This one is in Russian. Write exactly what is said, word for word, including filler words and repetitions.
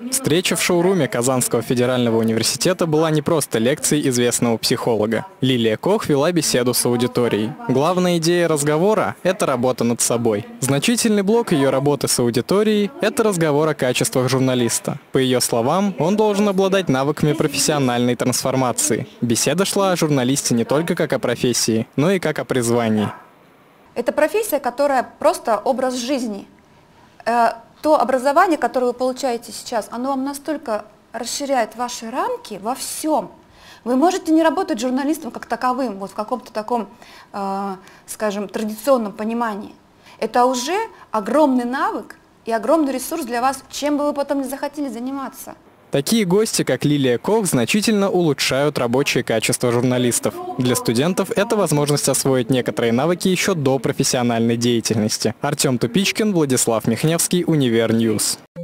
Встреча в шоуруме Казанского федерального университета была не просто лекцией известного психолога. Лилия Кох вела беседу с аудиторией. Главная идея разговора – это работа над собой. Значительный блок ее работы с аудиторией – это разговор о качествах журналиста. По ее словам, он должен обладать навыками профессиональной трансформации. Беседа шла о журналисте не только как о профессии, но и как о призвании. Это профессия, которая просто образ жизни. То образование, которое вы получаете сейчас, оно вам настолько расширяет ваши рамки во всем. Вы можете не работать журналистом как таковым, вот в каком-то таком, э, скажем, традиционном понимании. Это уже огромный навык и огромный ресурс для вас, чем бы вы потом не захотели заниматься. Такие гости, как Лилия Кох, значительно улучшают рабочие качества журналистов. Для студентов это возможность освоить некоторые навыки еще до профессиональной деятельности. Артем Тупичкин, Владислав Михневский, Универньюз.